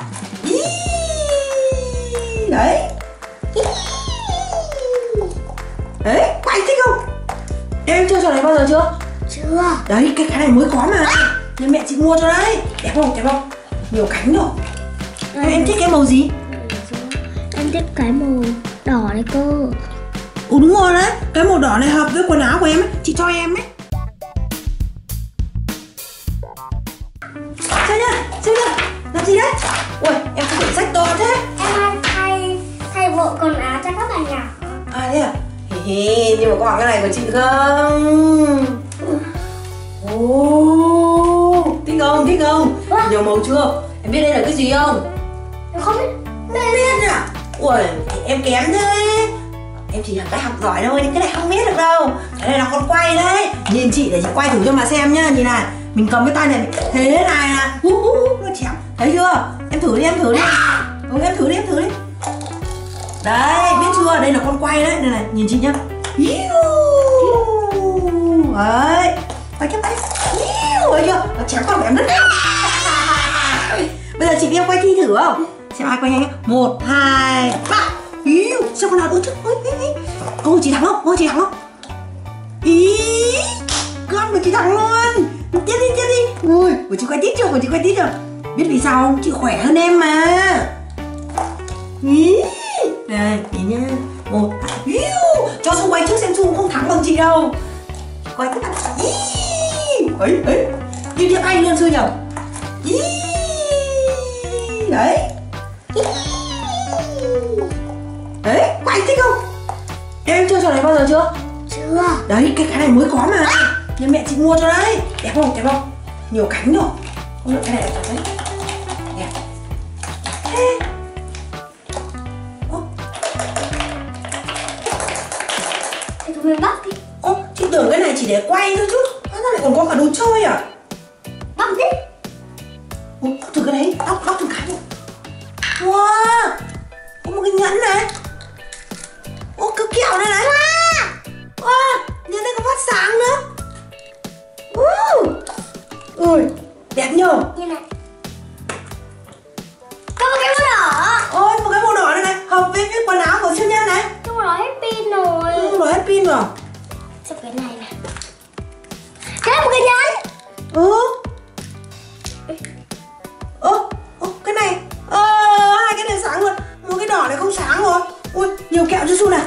Đấy. Đấy, quay thích không? Em chơi trò này bao giờ chưa? Chưa. Đấy, cái này mới có mà. Nên mẹ chị mua cho đấy. Đẹp không? Đẹp không? Nhiều cánh rồi. Em thích cái màu gì? Em thích cái màu đỏ này cơ. Ồ đúng rồi đấy. Cái màu đỏ này hợp với quần áo của em ấy. Chị cho em ấy. Xem nhá, xem nhá. Làm gì đấy? Ui, em không phải sách to thế. Em thay bộ quần áo cho các bạn nhỏ. À thế à? Nhưng mà có bằng cái này của chị không? Ồ, thích không? Thích không? Nhiều màu chưa? Em biết đây là cái gì không? Em không biết. Mẹ biết à? Ui, em kém thế. Em chỉ là cái học giỏi thôi, nhưng cái này không biết được đâu. Cái này là con quay đấy. Nhìn chị để chị quay thử cho mà xem nhá. Nhìn này, mình cầm cái tay này thế này là nó chém. Thấy chưa? Em thử đi, em thử đi. Em thử đi, em thử đi. Đấy, biết chưa? Đây là con quay đấy. Đây này, nhìn chị nhá. Đấy. Quay cái tay. Thấy chưa? Nó chém con em rất. Bây giờ chị em quay thi thử không? Xem ai quay nhanh nhá. 1, 2, 3. Sao con nào ôi chứ? Ôi chị thắng không? Ôi chị thắng không? Ý, con của chị thắng luôn. Tiếp đi, tiếp đi. Ui, của chị quay tiếp chưa? Của chị quay tiếp chưa? Biết vì sao không? Chị khỏe hơn em mà. Ý. Đây, nhìn nhá. 1, 2. Cho Xu quay trước xem Xu không thắng bằng chị đâu. Quay các bạn. Ấy, ấy. Đi tiếp anh luôn Xu nhỉ? Đấy. Đấy, quay thích không? Em chơi trò này bao giờ chưa? Chưa. Đấy, cái này mới có mà. Nhưng mẹ chị mua cho đấy. Đẹp không? Đẹp không? Nhiều cánh rồi. Không được, cái này đẹp đấy. Đẹp. Thế. Thì tụi mình bắt đi. Ô, chị tưởng cái này chỉ để quay thôi chứ. Nó lại còn có cả đồ chơi à? Bắt đi. Ô, thử cái đấy, bóc thử cái đi. Wow, có một cái nhẫn này. Ô, cái kẹo này này. Wow, nhẫn này có phát sáng nữa. Ui, đẹp nhờ. Như này. Có một cái màu đỏ. Ôi, một cái màu đỏ này này, hợp với cái quần áo của siêu nhân này. Nhưng mà nó hết pin rồi. Nó hết pin rồi. Sao cái này này. Cái này một cái nhẫn. Cái này hai cái này sáng luôn. Một cái đỏ này không sáng rồi. Ui, nhiều kẹo cho Xu này.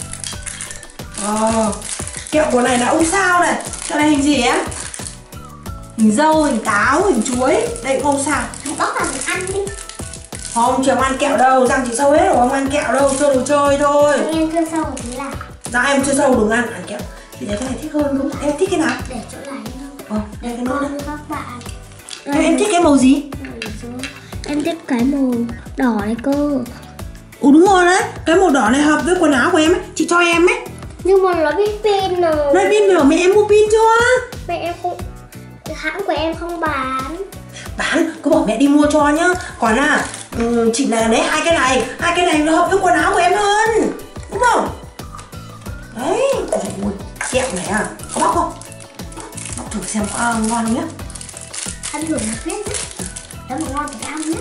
Kẹo của này là ông sao này. Cái này hình gì em? Hình dâu, hình táo, hình chuối. Đây cũng không sao. Bóc vào mình ăn đi. Không, chị không ăn kẹo đâu. Răng chị sâu hết rồi, không ăn kẹo đâu. Chơi đồ chơi thôi. Em chưa sâu một tí là. Dạ em chưa sâu, đừng ăn kẹo. Chị thấy cái này thích hơn không? Em thích cái nào? Để chỗ này không? Đây cái nốt Con các bạn. Em thích cái màu gì? Em thích cái màu đỏ này cơ. Ồ đúng rồi đấy. Cái màu đỏ này hợp với quần áo của em ấy. Chị cho em ấy. Nhưng mà nó bị pin rồi. Đây pin rồi, mẹ em mua pin chưa? Mẹ em không, hãng của em không bán. Bán, cứ bảo mẹ đi mua cho nhá. Còn chị là lấy hai cái này nó hợp với quần áo của em hơn. Đúng không? Đấy. Ui, kẹo này à, có bóc không? Bóc thử xem có ngon không nhá. Ăn thử một phết nhé. Nếu mà ngon thì ăn nhé.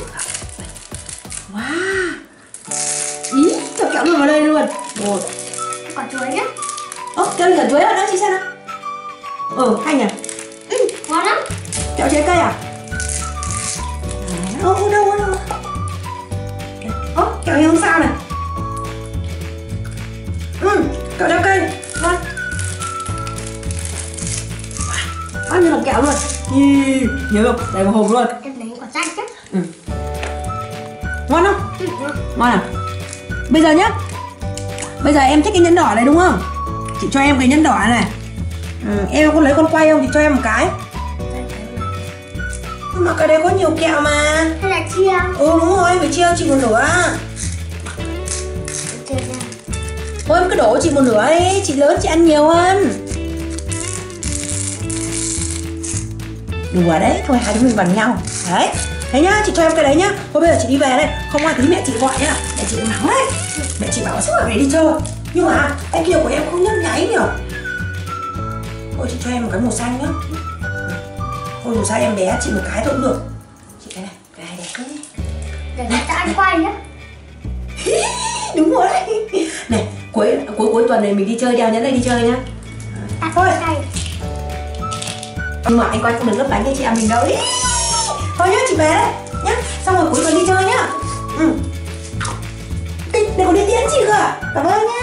Wow. Ý, cho kẹo luôn vào đây luôn. Một. Quả chuối nhé. Kẹo cả chuối ở đó chị xem nào. Hay nhỉ? Ngon lắm. Kẹo trái cây à? Đâu. Kẹo này không sao này. Kẹo trái cây. Ngon. Bao nhiêu là kẹo luôn. Nhớ không? Đầy một hộp luôn. Em lấy quả chanh chứ. Ngon không? Ngon à? Bây giờ nhá. Bây giờ em thích cái nhẫn đỏ này đúng không? Chị cho em cái nhẫn đỏ này. Em có lấy con quay không? Chị cho em một cái. Nhưng mà cái đấy có nhiều kẹo mà. Hay là chia? Đúng rồi, em phải chia cho chị một nửa. Chia ra. Thôi em cứ đổ chị một nửa ấy. Chị lớn chị ăn nhiều hơn. Đùa đấy, thôi hai đứa mình bằng nhau. Đấy. Thế nhá, chị cho em cái đấy nhá. Thôi bây giờ chị đi về đây. Không ai tí mẹ chị gọi nhá. Mẹ chị mắng đấy. Mẹ chị bảo suốt ngày đi chơi. Nhưng mà cái kia của em không nhấp nháy nhỉ. Thôi chị cho em một cái màu xanh nhá. Thôi dù sao em bé chị một cái thôi cũng được. Chị cái này đẹp đấy. Để ta ăn quay nhá. Đúng rồi đấy. Này, cuối tuần này mình đi chơi, đeo nhẫn này đi chơi nhá. Thôi. Nhưng mà anh quay không được lấp lánh cho chị em mình đâu. Thôi nhá, chị về đây nhá. Xong rồi cuối tuần đi chơi nhá. Đây còn đi tiễn chị cơ à? Cảm ơn nhá.